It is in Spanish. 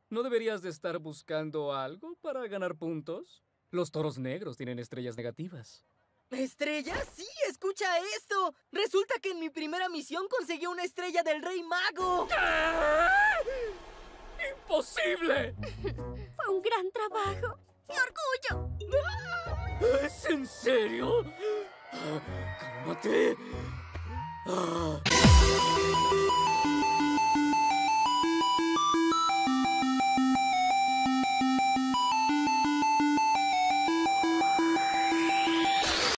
¿No deberías de estar buscando algo para ganar puntos? Los toros negros tienen estrellas negativas. ¿Estrella? Sí, escucha esto. Resulta que en mi primera misión conseguí una estrella del Rey Mago. ¡Imposible! Fue un gran trabajo. ¡Mi orgullo! ¿Es en serio? ¡Cálmate!